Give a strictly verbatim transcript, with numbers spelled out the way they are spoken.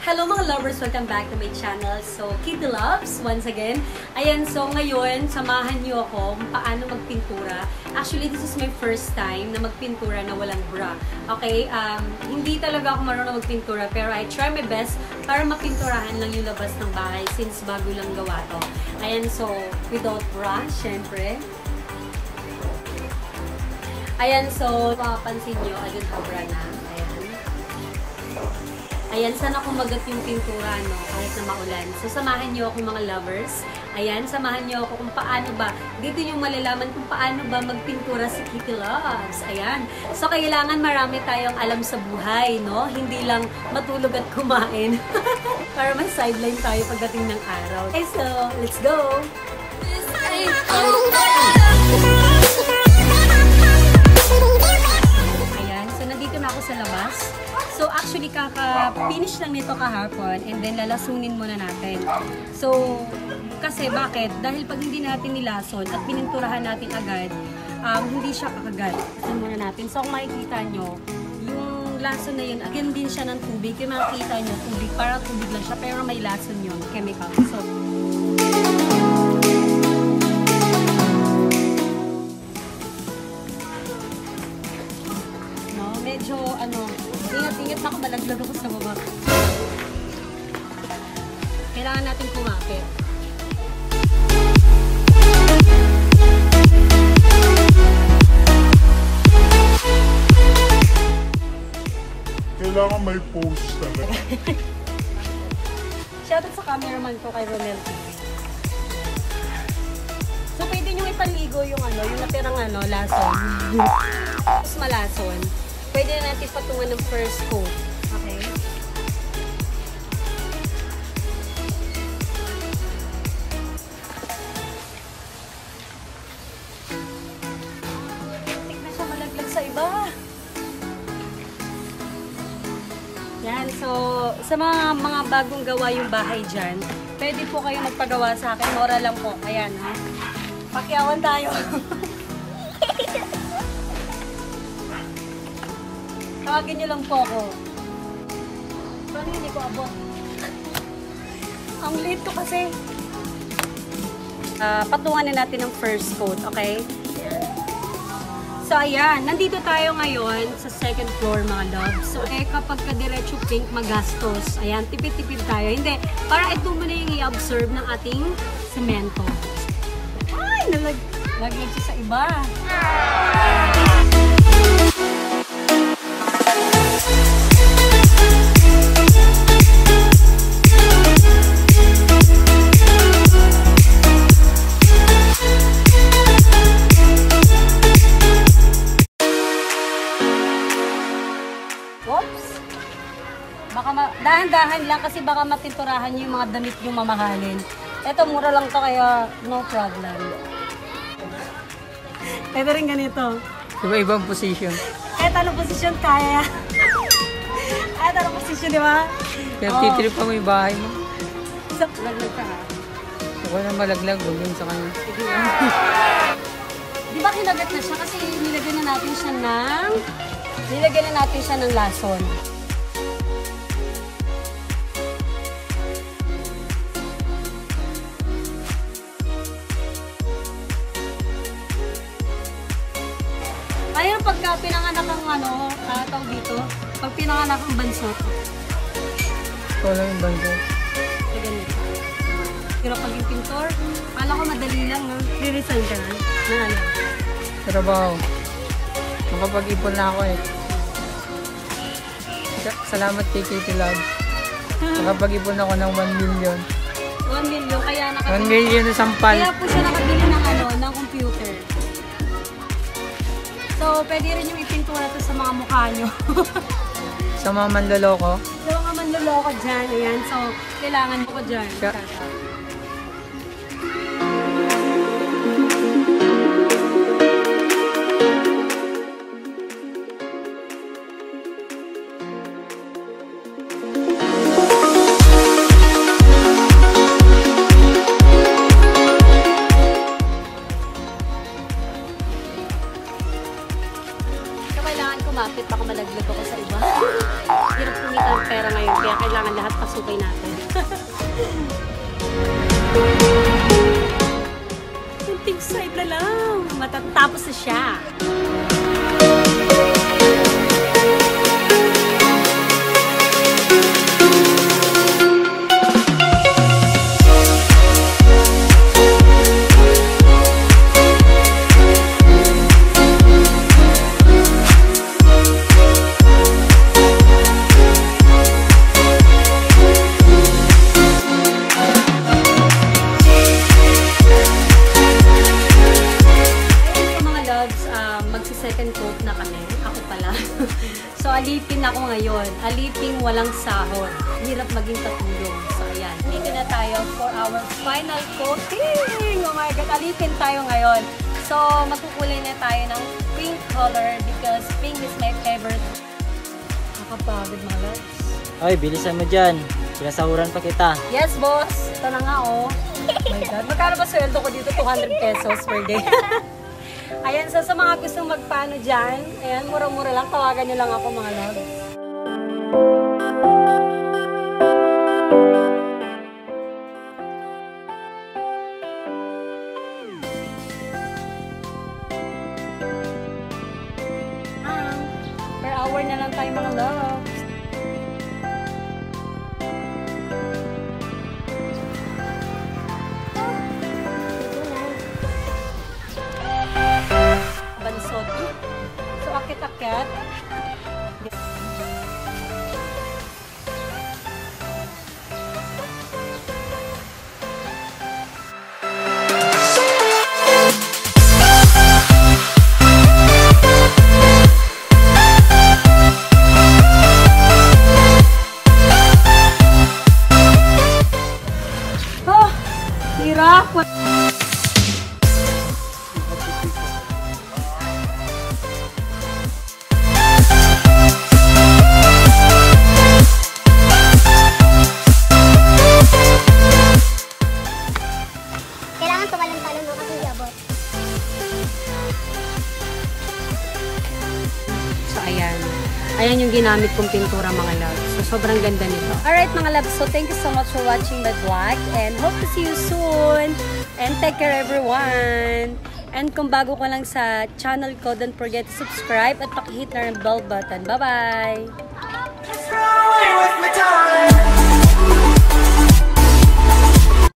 Hello mga lovers! Welcome back to my channel. So, Kitty Loves, once again. Ayan, so ngayon, samahan niyo ako kung paano magpintura. Actually, this is my first time na magpintura na walang bra. Okay? Um, hindi talaga ako marunong magpintura, pero I try my best para mapinturahan lang yung labas ng bahay since bago lang gawa to. Ayan, so, without bra, syempre. Ayan, so, mapapansin nyo, I don't have bra na. Ayan, sana kumagat yung pintura, no? Kahit na maulan. So, samahan niyo ako mga lovers. Ayan, samahan niyo ako kung paano ba. Dito yung malalaman kung paano ba magpintura si Kitty Loves. Ayan. So, kailangan marami tayong alam sa buhay, no? Hindi lang matulog at kumain. Para may sideline tayo pagdating ng araw. Okay, so, let's go! Ayan, so nandito na ako sa labas. So, actually, kaka-finish lang nito kahapon and then lalasunin muna natin. So, kasi bakit? Dahil pag hindi natin nilason at pininturahan natin agad, um, hindi siya kakagat. Lason muna natin. So, kung makikita nyo, yung lason na yun, again din siya ng tubig. Yung makikita nyo, tubig, parang tubig lang siya, pero may lason yun, chemical. So, no, medyo, ano, ingat-ingat na ako, malaglag ako sa baba. Kailangan natin kumapit. Kailangan may pose talaga. Shoutout sa cameraman ko kay Ronel T V. So, pwede nyo ipaligo yung ano, yung natirang ano, lason. Tapos malason. Pwede na natin patungan ng first coat. Okay? Tignan na siya malaglag sa iba. Yan. So, sa mga mga bagong gawa yung bahay dyan, pwede po kayo magpagawa sa akin. Mura lang po. Ayan, ha? Pakiawan tayo. Tawagin niyo lang po ako. Paano hindi ko abot? Ang late ko kasi. Uh, patungan na natin ng first coat, okay? So, ayan. Nandito tayo ngayon sa second floor, mga loves. So, eh, kapag ka-diretso pink, magastos. Ayan, tipid-tipid tayo. Hindi. Para ito mo na yung i-absorb ng ating semento. Ay, nalag lagyan siya sa iba. Dahan-dahan lang kasi baka mapinturahan nyo yung mga damit yung mamahalin. Ito, mura lang to kaya no problem. Ito rin ganito. Iba-ibang position. Ito anong position kaya? Ito anong position, di ba? Kaya oh. Titrip pa mo yung bahay mo. Isa, malaglag ka ha? Ako na malaglag, huwag yun sa kanya. Di ba kinagat na siya? Kasi nilagyan na natin siya ng... Nilagyan na natin siya ng lason. Ayun, pagka pinanganak ang ano, uh, tawag dito, pag pinanganak ang bansot. Ito lang yung bansot. Ito ganito. Pero pag yung pintor, kala ko madali lang, no? Re-resign ka na. Na ano? Trabaho. Makapag-ipon na ako eh. Salamat kay Kitty Love. Makapag-ipon ako ng one million. one million, kaya nakabili. one million na sampal. Kaya po siya nakabili ng ano, ng computer. So, pwede rin yung ipintura to sa mga mukha nyo. Sa mga manloloko? Sa mga manloloko dyan, ayan. So, kailangan mo ko dyan. Siya. kumapit, baka malaglag ako sa iba. Hirap kumita ng pera ngayon, kaya kailangan lahat pasukay natin. Kunting side na lang. Matatapos na siya. Second coat na kami. Ako pala. So, alipin ako ngayon. Aliping walang sahod. Hirap maging katulong. So, ayan. Dito na tayo for our final coating. Oh my God. Alipin tayo ngayon. So, magkukulay na tayo ng pink color because pink is my favorite. Nakapagod mga loves. Ay, bilisan mo dyan. Pinasahuran pa kita. Yes, boss. Ito na nga, oh. Oh my God. Magkano ba sweldo ko dito? two hundred pesos per day. Ayan, so sa mga gustong magpano dyan, ayan, mura-mura lang, tawagan nyo lang ako mga loves. Ah, per hour na lang tayo mga loves. Bansot. So, akit-akit. Oh, hirap. So, ayan. Ayan yung ginamit kong pintura, mga loves. So, sobrang ganda nito. Alright, mga loves. So, thank you so much for watching my vlog. And hope to see you soon. And take care, everyone. And kung bago ka lang sa channel ko, don't forget to subscribe at pakihit na ng bell button. Bye-bye!